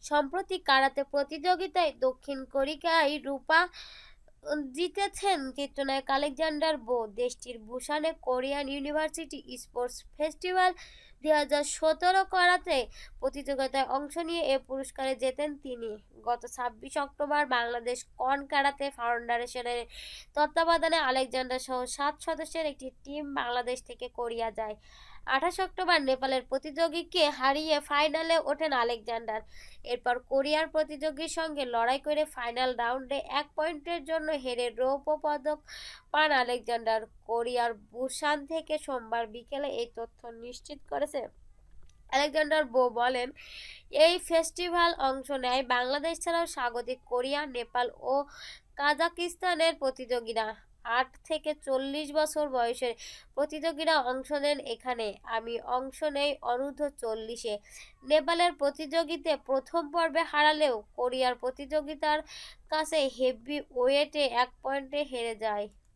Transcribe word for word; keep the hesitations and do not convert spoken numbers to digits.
সম্প্রতি কারাতে প্রতিযোগিতায় দক্ষিণ কোরিয়ায় রূপা জিতেছেন চিত্রনায়ক আলেকজান্ডার বো। দেশটির বুসানে কোরিয়ান ইউনিভার্সিটি স্পোর্টস ফেস্টিভ্যাল দুই হাজার সতেরো কারাতে প্রতিযোগিতায় অংশ নিয়ে এ পুরস্কারে জেতেন তিনি। গত ছাব্বিশ অক্টোবর বাংলাদেশ কন কারাতে ফাউন্ডেশনের তত্ত্বাবধানে আলেকজান্ডার সহ সাত সদস্যের একটি টিম বাংলাদেশ থেকে কোরিয়া যায়। আঠাশ অক্টোবর নেপালের প্রতিযোগীকে হারিয়ে ফাইনালে ওঠেন আলেকজান্ডার। এরপর কোরিয়ার প্রতিযোগীর সঙ্গে লড়াই করে ফাইনাল রাউন্ডে এক পয়েন্টের জন্য হেরে রৌপ্য পদক পান আলেকজান্ডার। কোরিয়ার বুসান থেকে সোমবার বিকেলে এই তথ্য নিশ্চিত করেছে। আলেকজান্ডার বো বলেন, এই ফেস্টিভ্যাল অংশ নেয় বাংলাদেশ ছাড়াও স্বাগতিক কোরিয়া, নেপাল ও কাজাকিস্তানের প্রতিযোগীরা। আট থেকে চল্লিশ বছর বয়সের প্রতিযোগীরা অংশ নেন এখানে। আমি অংশ নেই অনূর্ধ্ব চল্লিশে। নেপালের প্রতিযোগিতে প্রথম পর্বে হারালেও কোরিয়ার প্রতিযোগিতার কাছে হেভি ওয়েটে এক পয়েন্টে হেরে যায়।